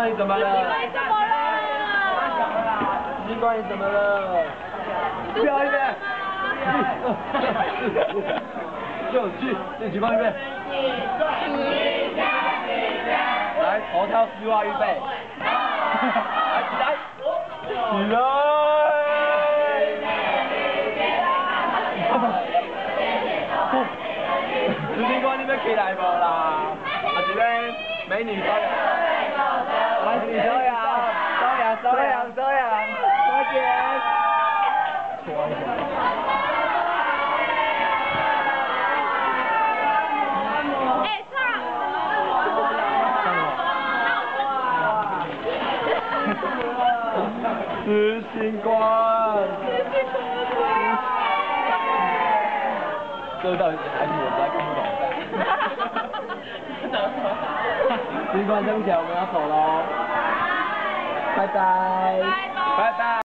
你怎么了？ 怎么了？ 新冠你怎么了？不要预备。去，你举报预备。来，头挑丝袜预备。来，起来。起来。执行官，你们起来无啦？啊，这边美女收养，美女收养，快点！执行官。这到底是哪句我实在看不懂。执行官，对不起，我们要走喽，拜拜，拜拜。